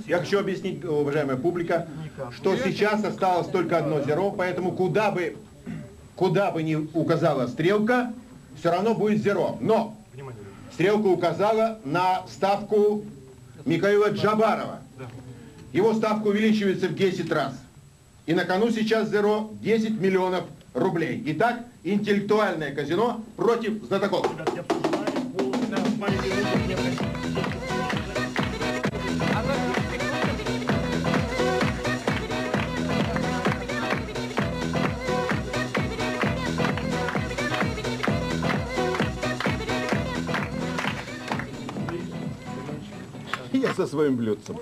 Я хочу объяснить, уважаемая публика, что сейчас осталось только одно зеро, поэтому куда бы ни указала стрелка, все равно будет зеро. Но стрелка указала на ставку Михаила Джабарова. Его ставка увеличивается в 10 раз. И на кону сейчас зеро 10 миллионов рублей. Итак, интеллектуальное казино против знатоков. Я со своим блюдцем.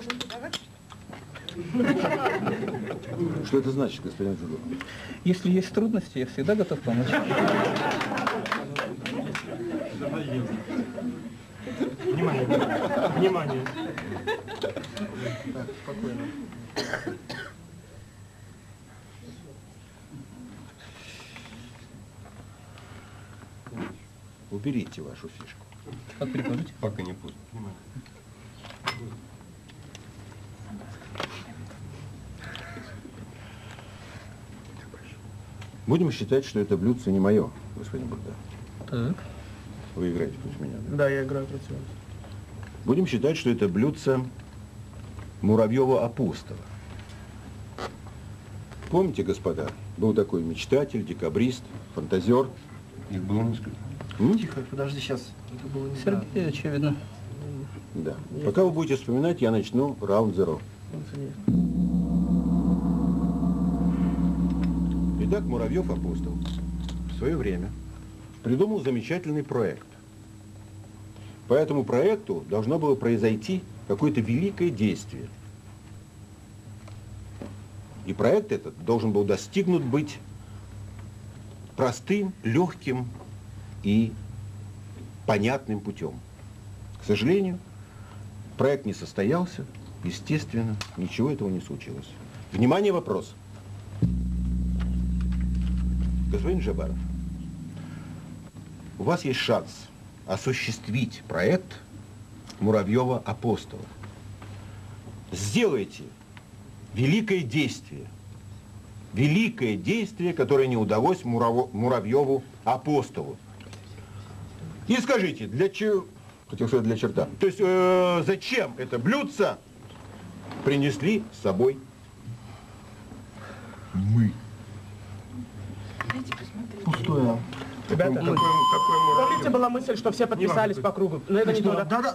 Что это значит, господин Жугов? Если есть трудности, я всегда готов помочь. Внимание, внимание. Так, спокойно. Уберите вашу фишку. Как прикажете? Пока не поздно. Внимание. Будем считать, что это блюдце не мое, господин Богдан. Так. Вы играете против меня, да? Да, я играю против вас. Будем считать, что это блюдце Муравьева-Апостола. Помните, господа, был такой мечтатель, декабрист, фантазер. Их было несколько. Тихо, подожди, сейчас. Это было не Сергей, очевидно. Да. Пока вы будете вспоминать, я начну раунд зеро. Итак, Муравьев-Апостол в свое время придумал замечательный проект. По этому проекту должно было произойти какое-то великое действие. И проект этот должен был достигнут быть простым, легким и понятным путем. К сожалению, проект не состоялся, естественно, ничего этого не случилось. Внимание, вопрос. Господин Джабаров, у вас есть шанс осуществить проект Муравьева-Апостола. Сделайте великое действие, которое не удалось Муравьеву-Апостолу. И скажите, для чего, хотел сказать, для черта, то есть зачем это блюдце принесли с собой мы? пустое. Ребята, помните, была мысль, что все подписались по кругу? Но это не то, да? Да,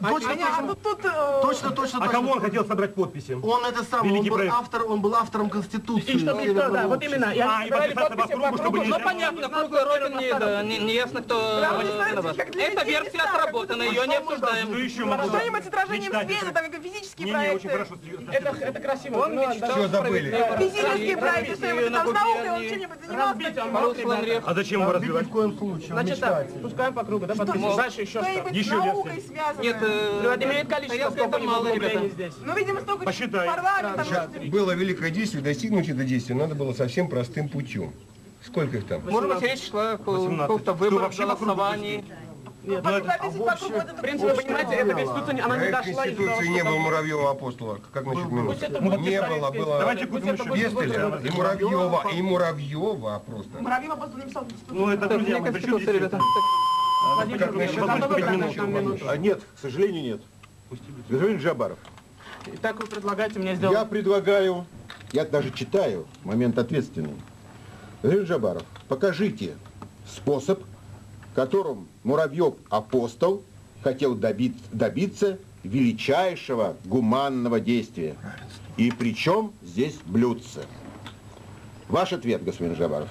точно. А кому он хотел собрать подписи? Он это сам, он был автором Конституции. И что, да, вот именно. И подписаться по кругу, Ну, понятно, круглый робин, не ясно, кто виноват. Это версия отработана, ее не обсуждаем. Что еще могу? Что-нибудь отражением света, там физические проекты. очень хорошо. Это красиво. Он мечтал Все забыли. Физические проекты, что-нибудь там с наукой, он что-нибудь занимался. А зачем его развивать? Ни в коем случае. Значит так, пускаем по кругу, да, подписываемся. Дальше еще что? Что-нибудь с наукой связанное. Нет, Имеет количество, сколько мало, ребята. здесь. Ну, видимо, столько Посчитай. парламентов. Было великое действие, достигнуть это действие надо было совсем простым путем. Сколько их там? Может быть, речь шла о каком-то выборе, голосовании. В принципе, вы понимаете, эта конституция, она не Проект дошла из-за того, Конституции не что... был Муравьева-Апостола. Как насчет минуты? Не было, Давайте купим еще. Пестеля и Муравьева просто. Муравьева просто написал Конституцию. Ну, это, друзья, мы причем здесь ребята. Как насчет минуту. Нет, к сожалению, нет. Господин Джабаров, Итак, вы предлагаете мне сделать... я предлагаю, я даже читаю, момент ответственный. Господин Джабаров, покажите способ, которым Муравьев-Апостол хотел добиться величайшего гуманного действия. И причем здесь блюдце. Ваш ответ, господин Джабаров.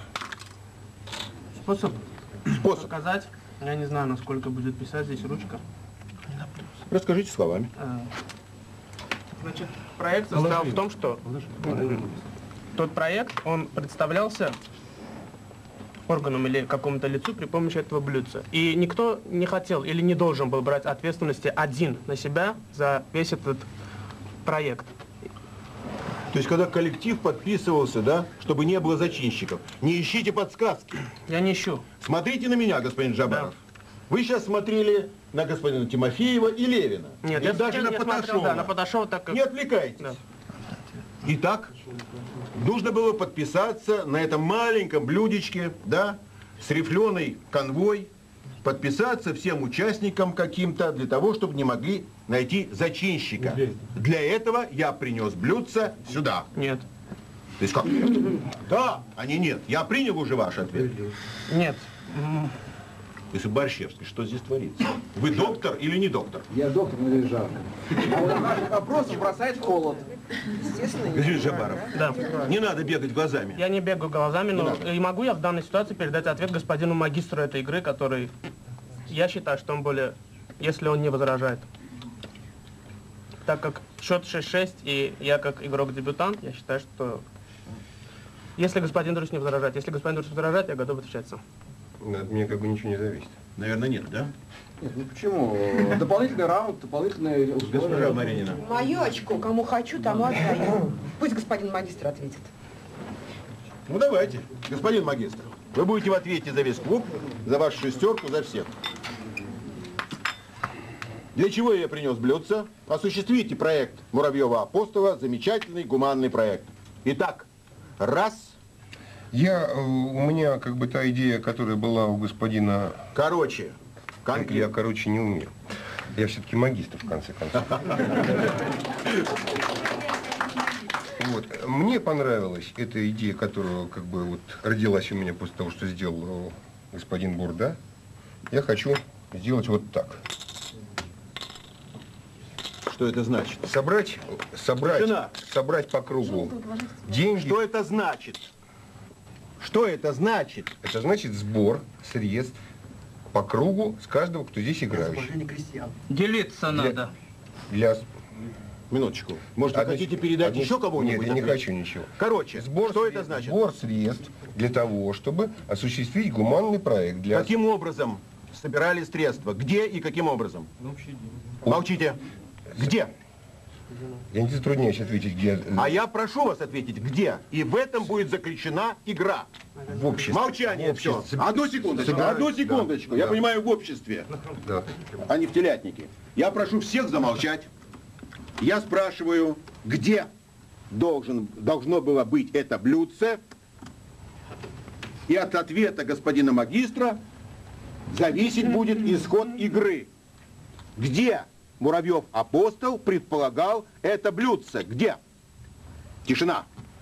Способ показать. Я не знаю, насколько будет писать здесь ручка. Расскажите словами. Значит, проект состоял в том, что тот проект, он представлялся органам или какому-то лицу при помощи этого блюдца. И никто не хотел или не должен был брать ответственности один на себя за весь этот проект. То есть, когда коллектив подписывался, да, чтобы не было зачинщиков, не ищите подсказки. Я не ищу. Смотрите на меня, господин Джабаров. Вы сейчас смотрели на господина Тимофеева и Левина. Нет, и даже на смотрел, Поташова. да, на Поташова, так как... Не отвлекайтесь. Да. Итак, нужно было подписаться на этом маленьком блюдечке, да, с рифленой конвой, подписаться всем участникам каким-то, для того, чтобы не могли найти зачинщика. Для этого я принес блюдце сюда. Нет. То есть как? Да, а не нет. Я принял уже ваш ответ. Нет. Если Борщевский, что здесь творится? Вы доктор или не доктор? Я доктор, но здесь жарко. А вот наших вопросов бросает в холод. Господин Жабаров, Да. не надо бегать глазами. Я не бегаю глазами, но надо. и могу я в данной ситуации передать ответ господину магистру этой игры, который... Я считаю, что он более... Если он не возражает. Так как счет 6-6, и я как игрок-дебютант, я считаю, что... Если господин Друш не возражает, если господин Друш возражает, я готов отвечать сам. От меня как бы ничего не зависит. Наверное, нет, да? Нет, ну почему? Дополнительный раунд, дополнительные Госпожа условия. Маринина. Мою очко, кому хочу, тому отдаю. Пусть господин магистр ответит. Ну давайте, господин магистр. Вы будете в ответе за весь клуб, за вашу шестерку, за всех. Для чего я принес блюдце? Осуществите проект Муравьева-Апостола, замечательный гуманный проект. Итак, раз. У меня как бы та идея, которая была у господина... Короче, Я, короче, не умею. Я все-таки магистр, в конце концов. Вот. Мне понравилась эта идея, которая как бы вот родилась у меня после того, что сделал господин Бурда. Я хочу сделать вот так. Что это значит? Собрать по кругу деньги. Что это значит? Что это значит? Это значит сбор средств по кругу с каждого, кто здесь играющий. Положение крестьян. Делиться надо. Для... Минуточку. Может, вы хотите передать еще кого-нибудь? Нет, я не ответ? хочу ничего. Короче, что это значит? Сбор средств для того, чтобы осуществить гуманный проект. Для... Каким образом собирали средства? Где и каким образом? Молчите. Где? Я не затрудняюсь ответить, где... А я прошу вас ответить, где? И в этом будет заключена игра. В обществе. Молчание, В все. обществе. Одну секундочку, Собирать, одну секундочку. да, Я да. понимаю, в обществе, Да. а не в телятнике. Я прошу всех замолчать. Я спрашиваю, где должно было быть это блюдце? И от ответа господина магистра зависеть будет исход игры. Где Муравьев-Апостол предполагал это блюдце? Где? Тишина.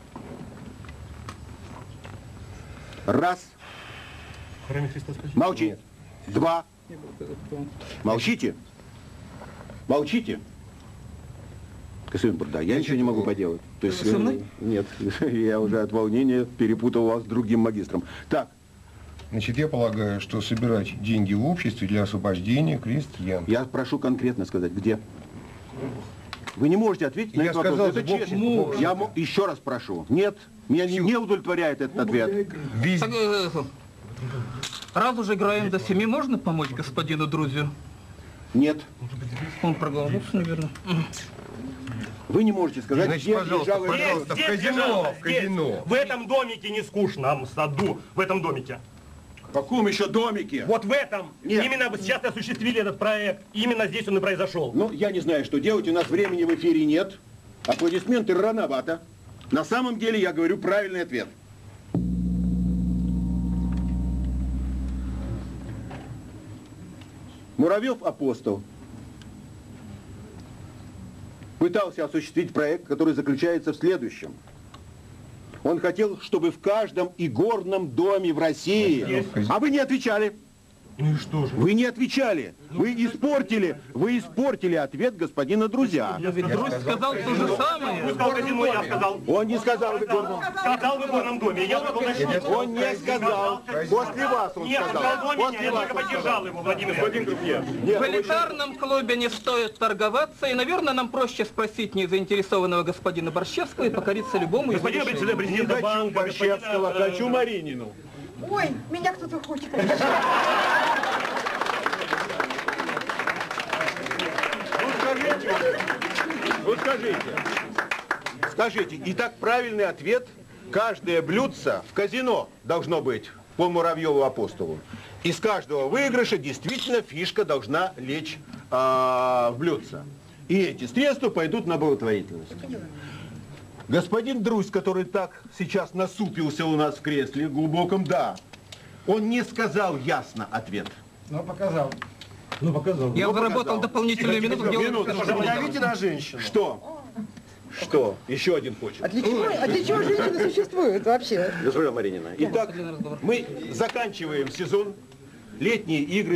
Раз. Молчи. Два. Молчите. Молчите. Господин Бурда, я ничего не могу поделать. То есть, Со мной? нет, я уже от волнения перепутал вас с другим магистром. Так, Значит, я полагаю, что собирать деньги в обществе для освобождения крестьян. я прошу конкретно сказать, где? Вы не можете ответить на Я этот вопрос. сказал, Это в общем, честно. в общем. Я еще раз прошу. Нет, меня не удовлетворяет этот ответ. Так, раз уже играем до 7, можно помочь господину Друзю? Нет. Он проголодался, наверное. Вы не можете сказать, Значит, где пожалуйста, лежало... пожалуйста, в Здесь казино, лежало, в казино. здесь. В этом домике не скучно, в саду, в этом домике. В каком еще домике? Вот в этом. Нет. Именно вы сейчас осуществили этот проект. Именно здесь он и произошел. Ну, я не знаю, что делать. У нас времени в эфире нет. Аплодисменты рановато. На самом деле я говорю правильный ответ. Муравьев-Апостол пытался осуществить проект, который заключается в следующем. Он хотел, чтобы в каждом игорном доме в России... А вы не отвечали. Ну и что же? Вы не отвечали. Вы испортили ответ господина Друзья. Друзь сказал то же Вы самое. сказал казино, я сказал. Он не сказал в игорном. Сказал в игорном доме. Я сказал насчет. Он не сказал. После вас он Нет, сказал. сказал доме, После я вас только он поддержал сказал. его, Владимир я. Нет, В вы еще- элитарном клубе не стоит торговаться, и, наверное, нам проще спросить незаинтересованного господина Борщевского и покориться любому из Господин решений. президента Не хочу банка, Борщевского, господина, хочу Маринину. Ой, меня кто-то хочет. Вот скажите, итак, правильный ответ, каждое блюдце в казино должно быть. по Муравьеву-Апостолу. Из каждого выигрыша действительно фишка должна лечь в блюдце. И эти средства пойдут на благотворительность. Господин Друзь, который так сейчас насупился у нас в кресле глубоком, да, он не сказал ясно ответ. Но показал. Я заработал дополнительную минуту. Давите на женщину. Что? Что? Еще один хочет. А для чего женщины существуют вообще? Госпожа Маринина. Итак, мы заканчиваем сезон летние игры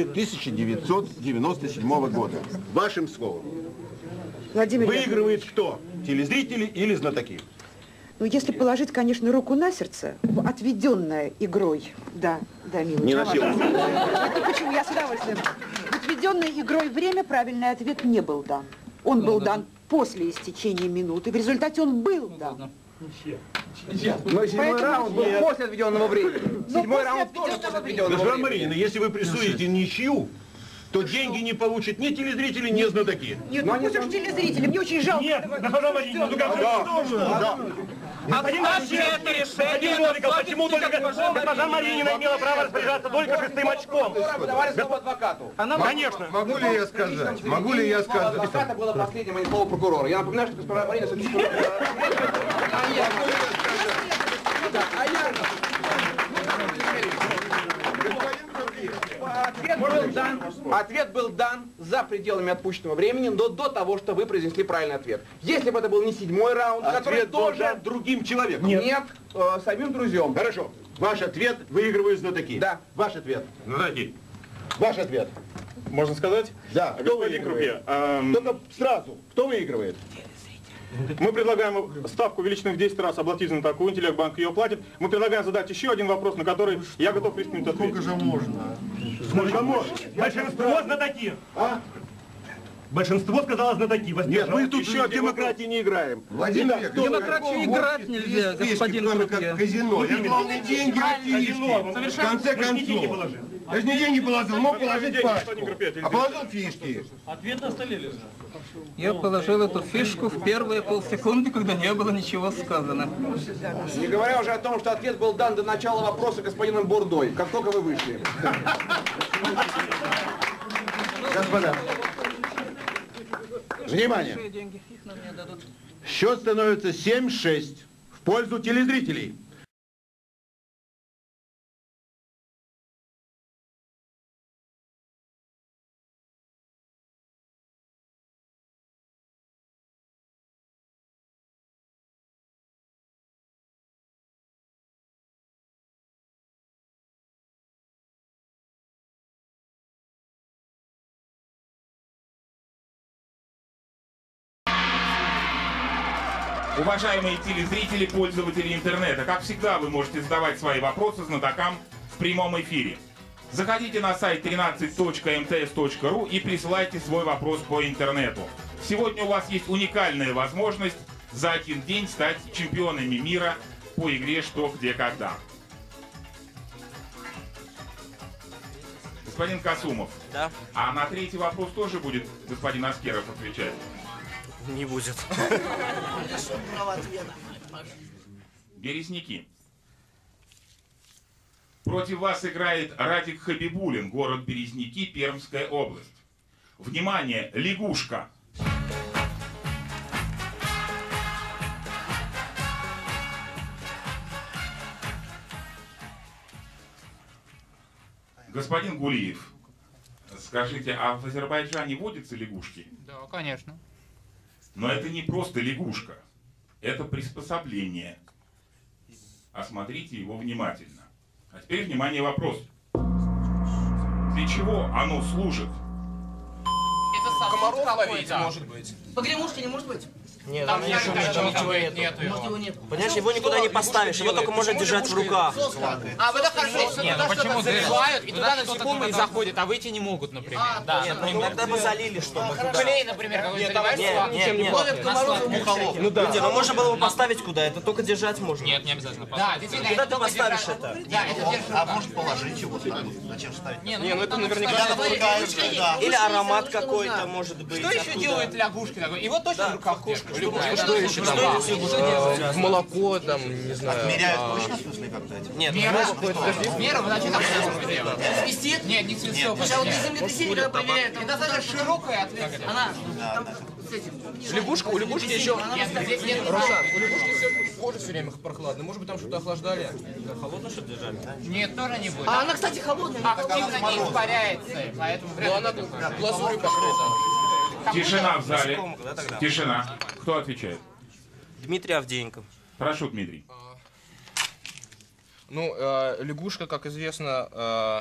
1997 года. Вашим словом. Владимир Выигрывает кто? Телезрители или знатоки? Ну, если положить, конечно, руку на сердце, отведенная игрой, да, милый. Не насилуй. Это почему? Я с удовольствием. Отведенной игрой время правильный ответ не был дан. Он был дан после истечения минуты. В результате он был дан. Но седьмой раунд был после отведенного времени. Седьмой раунд тоже после отведенного Госпожа времени. Маринина, если вы прессуете ничью, то деньги не получат ни телезрители, ни знатоки. Нет, ну пусть уж телезрители, мне очень жалко. Нет, госпожа Маринина, ну как Оставьте это решение. почему только госпожа Маринина имела право распоряжаться только 6-м очком? Давали слово адвокату. Конечно. Могу ли я сказать? Могу ли я сказать? Адвоката было последним, а не слово прокурора. Я напоминаю, что госпожа Марина все-таки... Ответ был дан за пределами отпущенного времени, но до того, что вы произнесли правильный ответ. Если бы это был не седьмой раунд, который Ответ был тоже... дан другим человеком. Нет, самим друзьям. Хорошо. Ваш ответ выигрывают знатоки. Да. Ваш ответ. Знатоки. Ваш ответ. Можно сказать? Да. Кто Господин выигрывает? Крупье, Только сразу. Кто выигрывает? мы предлагаем ставку увеличенную в 10 раз оплатить знатоку, Интеллектбанк ее платит. Мы предлагаем задать еще один вопрос, на который я готов рискнуть ответить. Сколько же можно? Сколько можно? Большинство знатоки. Большинство сказало знатоки. Нет, мы тут еще в демократии не играем. Владимир, В демократию играть нельзя, господин Крупье. казино. Я главное деньги фишки. В конце концов. Я же не деньги положил, мог положить пачку. А положил фишки. Ответ на столе лежит. Я положил эту фишку в первые полсекунды, когда не было ничего сказано. Не говоря уже о том, что ответ был дан до начала вопроса господином Бурдой, как только вы вышли. Господа, внимание. Счет становится 7-6 в пользу телезрителей. Уважаемые телезрители, пользователи интернета, как всегда, вы можете задавать свои вопросы знатокам в прямом эфире. Заходите на сайт 13.mts.ru и присылайте свой вопрос по интернету. Сегодня у вас есть уникальная возможность за один день стать чемпионами мира по игре «Что, где, когда». Господин Касумов, да? А на третий вопрос тоже будет господин Аскеров отвечать? Не будет. Березники. Против вас играет Радик Хабибулин, город Березники, Пермская область. Внимание, лягушка. Господин Гулиев, скажите, а в Азербайджане водятся лягушки? Да, конечно. Но это не просто лягушка, это приспособление. Осмотрите его внимательно. А теперь, внимание, вопрос. Для чего оно служит? Это сосуд какой-то. Может быть. Погремушки не может быть? Нет, там ничего нет. Может, его нет. Понимаешь, его никуда не поставишь, его только можно держать в руках. А, вы это хорошо. Нет, ну почему заливают, и туда насекомые заходят, а выйти не могут, например. Да, нет, тогда бы залили, чтобы туда. Клей, например, какой-то заливаешь. Нет. Ну да. Ну можно было бы поставить куда, это только держать можно. Нет, не обязательно. Да, действительно. Куда ты поставишь это? Да, это держишь. А может положить его сюда? Зачем ставить? Не, ну это наверняка... Или аромат какой-то, может быть. Что еще делает лягушки такой? Его точно в руках держат. Что еще там? В молоко, там, не знаю. Отмеряют точно, в смысле, как-то? Нет, мера, значит, там свистит? Нет, не свистит. Сейчас вот землетрясение, когда проверяют, Это достаточно широкая ответственность. она... Лягушка, у лягушки еще... Нет, Руслан, у лягушки все кожа все время прохладная. Может быть, там что-то охлаждали? холодно что-то держали? Нет, тоже не будет. А она, кстати, холодная. Активно не испаряется, поэтому вряд ли. Но она глазурью покрыта. Тишина в зале. Тишина. Кто отвечает? Дмитрий Авдеенко. Прошу, Дмитрий. Ну, лягушка, как известно,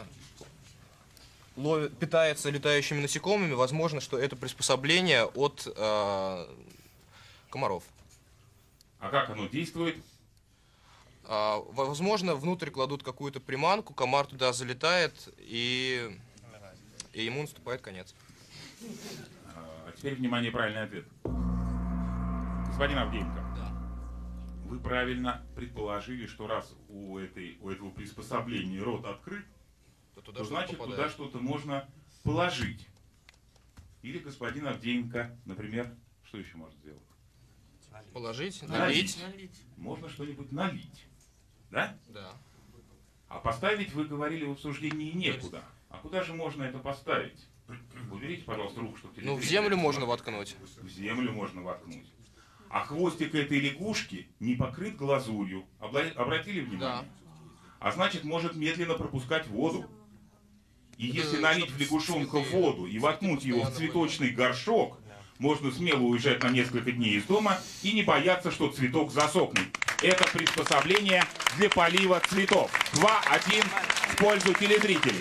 питается летающими насекомыми. Возможно, что это приспособление от комаров. А как оно действует? Возможно, внутрь кладут какую-то приманку, комар туда залетает, и ему наступает конец. А теперь, внимание, правильный ответ. Господин Авдеенко, вы правильно предположили, что раз у этого приспособления рот открыт, то значит туда что-то можно положить. Или господин Авдеенко, например, что еще может сделать? Положить, налить. Можно что-нибудь налить. Да? Да. А поставить, вы говорили, в обсуждении некуда. А куда же можно это поставить? Уберите, пожалуйста, руку, чтобы... Ну, в землю можно воткнуть. В землю можно воткнуть. А хвостик этой лягушки не покрыт глазурью. Обратили внимание? Да. А значит, может медленно пропускать воду. И если налить в лягушонка воду и воткнуть его в цветочный горшок, можно смело уезжать на несколько дней из дома и не бояться, что цветок засохнет. Это приспособление для полива цветов. 2-1 в пользу телезрителей.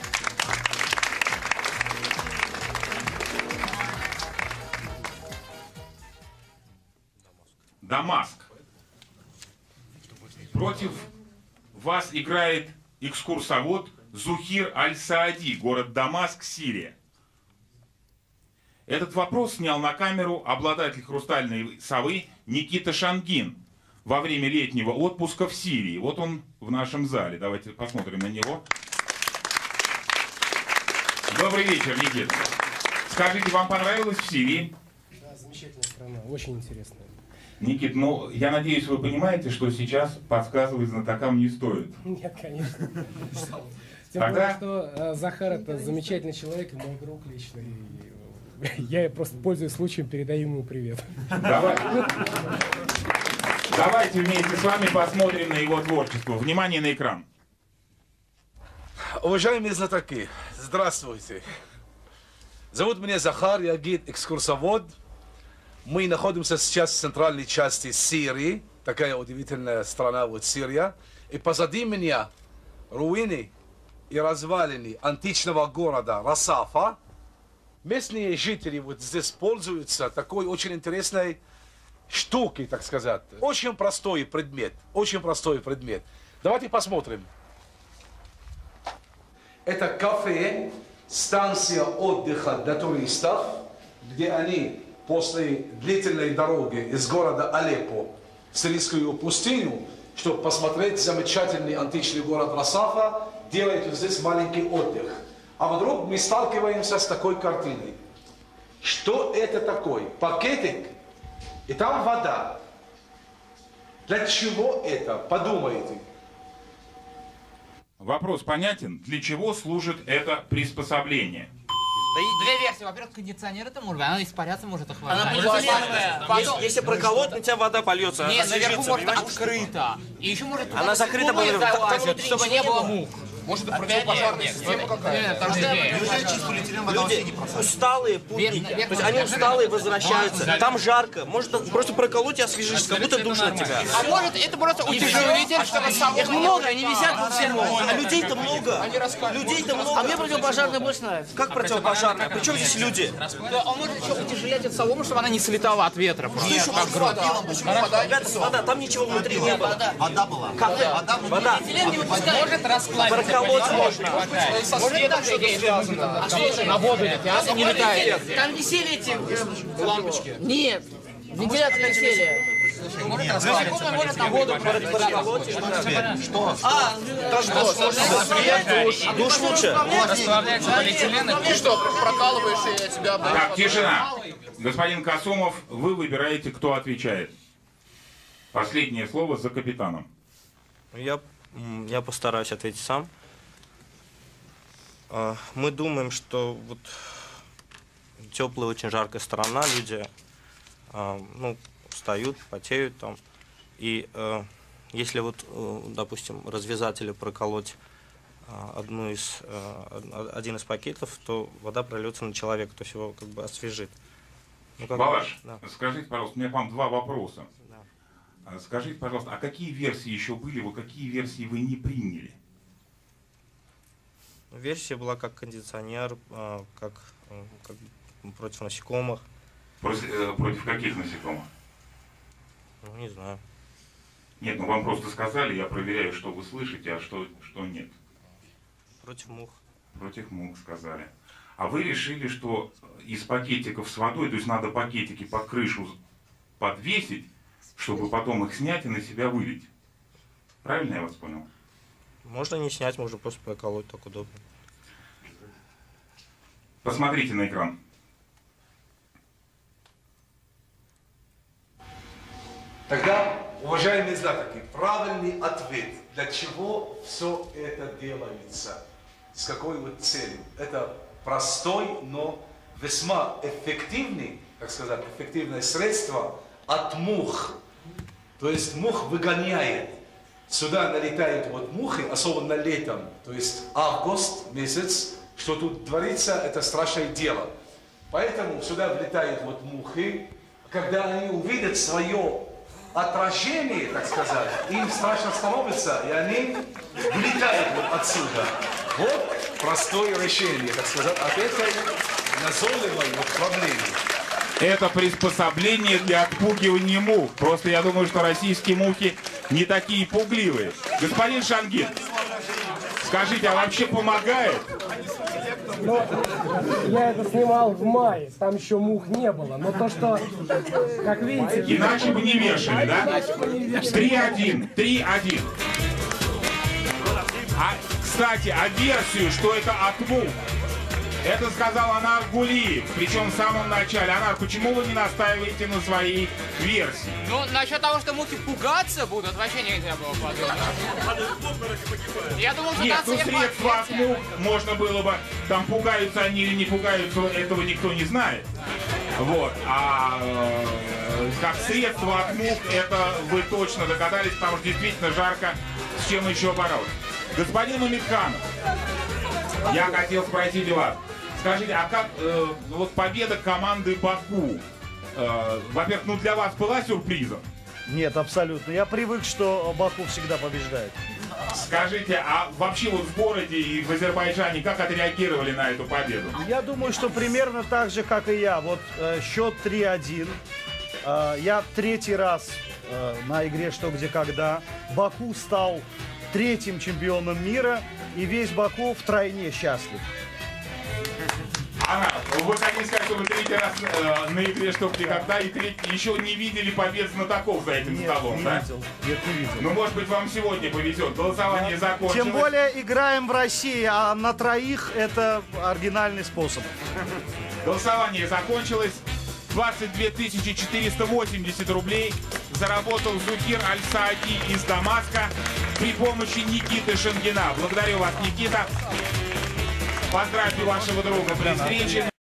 Дамаск. Против вас играет экскурсовод Зухир Аль-Саади, город Дамаск, Сирия. Этот вопрос снял на камеру обладатель хрустальной совы Никита Шангин во время летнего отпуска в Сирии. Вот он в нашем зале. Давайте посмотрим на него. Добрый вечер, Никита. Скажите, вам понравилось в Сирии? Да, замечательная страна, очень интересная. Никит, ну, я надеюсь, вы понимаете, что сейчас подсказывать знатокам не стоит. Нет, конечно. Тем Тогда... более, что Захар это замечательный человек и мой друг личный. Я просто, пользуясь случаем, передаю ему привет. Давайте вместе с вами посмотрим на его творчество. Внимание на экран. Уважаемые знатоки, здравствуйте. Зовут меня Захар, я гид-экскурсовод. Мы находимся сейчас в центральной части Сирии. Такая удивительная страна, вот Сирия. И позади меня руины и развалины античного города Расафа. Местные жители вот здесь пользуются такой очень интересной штукой, так сказать. Очень простой предмет, очень простой предмет. Давайте посмотрим. Это кафе, станция отдыха для туристов, где они после длительной дороги из города Алеппо в сирийскую пустыню, чтобы посмотреть замечательный античный город Расафа, делают здесь маленький отдых. А вдруг мы сталкиваемся с такой картиной. Что это такое? Пакетик, и там вода. Для чего это? Подумайте. Вопрос понятен. Для чего служит это приспособление? Две версии. Во-первых, кондиционер это может быть, она испаряться может охлаждать. Она полиэтиленовая. Если проколоть, на тебя вода польется. Нет, наверху может открыто. И еще может она закрыта залазит, чтобы не было мух. Может, это противопожарная система какая-то? Неужели чисто полиэтилен вода вообще не просадит? Усталые путники. То есть они усталые возвращаются. Там жарко. Может просто проколоть и освежишь, как будто душ на тебя. А может это просто утяжелитель, чтобы сову... Их много, они висят по всему. А людей-то много. Людей-то много. А мне противопожарная больше нравится. Как противопожарная? Причем здесь люди? Он может еще утяжелять эту солому, чтобы она не слетала от ветра. Нет, Ребята, вода, там ничего внутри не было. Вода была. Как? Вода. Может расплавиться. Проколоть можно. Может так что-то связано. На воду летят, не летает. Там висели эти лампочки. Нет, вентиляторы висели. Насекомое может на воду проколоть. Что? Душ лучше. Расплавляется полиэтилен. И что, прокалываешь и тебя... Так, тишина. Господин Касумов, вы выбираете, кто отвечает. Последнее слово за капитаном. Я постараюсь ответить сам. Мы думаем, что вот теплая, очень жаркая сторона, люди ну, встают, потеют там. И если вот, допустим, развязателю проколоть один из пакетов, то вода прольется на человека, то есть его как бы освежит. Ну, Балаш, да. скажите, пожалуйста, у меня к вам два вопроса. Да. Скажите, пожалуйста, а какие версии еще были, вот какие версии вы не приняли? Версия была как кондиционер, как против насекомых. Против каких насекомых? Ну, не знаю. Нет, ну вам просто сказали, я проверяю, что вы слышите, а что нет. Против мух. Против мух сказали. А вы решили, что из пакетиков с водой, то есть надо пакетики под крышу подвесить, чтобы потом их снять и на себя вылить. Правильно я вас понял? Можно не снять, можно просто проколоть, так удобно. Посмотрите на экран. Тогда, уважаемые знатоки, правильный ответ, для чего все это делается, с какой вот целью. Это простой, но весьма эффективный, так сказать, эффективное средство от мух. То есть мух выгоняет. Сюда налетают вот мухи, особенно летом, то есть август месяц, что тут творится, это страшное дело. Поэтому сюда влетают вот мухи, когда они увидят свое отражение, так сказать, им страшно становится, и они вылетают вот отсюда. Вот простое решение, так сказать, от этой назойливой вот проблемы. Это приспособление для отпугивания мух. Просто я думаю, что российские мухи не такие пугливые. Господин Шангин, скажите, а вообще помогает? Ну, я это снимал в мае, там еще мух не было. Но то, что, как видите... Иначе бы не вешали, да? 3-1, 3-1. Кстати, а версию, что это от мух, это сказал Анар Гулиев, причем в самом начале. Анар, почему вы не настаиваете на своей версии? Ну, насчет того, что мухи пугаться будут, вообще нельзя было подумать. Я думал, что нет, ну средства от мух можно было бы, там пугаются они или не пугаются, этого никто не знает. Вот, а как средство от мух, это вы точно догадались, потому что действительно жарко, с чем еще бороться. Господин Умитханов, я хотел спросить вас. Скажите, а как вот победа команды Баку, во-первых, ну для вас была сюрпризом? Нет, абсолютно. Я привык, что Баку всегда побеждает. Скажите, а вообще вот в городе и в Азербайджане как отреагировали на эту победу? Я думаю, что примерно так же, как и я. Вот счет 3-1. Я третий раз на игре «Что, где, когда». Баку стал третьим чемпионом мира, и весь Баку втройне счастлив. Ага, вы хотите сказать, что вы третий раз на игре «Что, где, когда» и еще не видели побед знатоков за этим столом, не да? видел. Нет, не видел. Ну, может быть, вам сегодня повезет. Голосование закончилось. Тем более играем в России, а на троих это оригинальный способ. Голосование закончилось. 22 480 рублей заработал Зухир Аль-Саади из Дамаска при помощи Никиты Шангина. Благодарю вас, Никита. Поздравьте вашего друга при встрече.